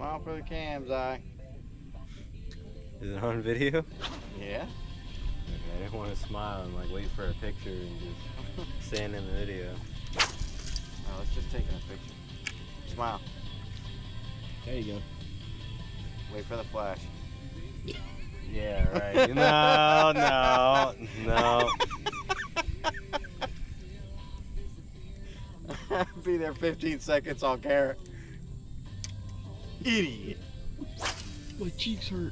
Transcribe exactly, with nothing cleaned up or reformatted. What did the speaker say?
Smile for the cam, Zai. Is it on video? Yeah. Okay, I didn't want to smile and like wait for a picture and just stand in the video. Oh, let's just take a picture. Smile. There you go. Wait for the flash. Yeah, right. No, no, no. Be there fifteen seconds on camera. Idiot. My cheeks hurt.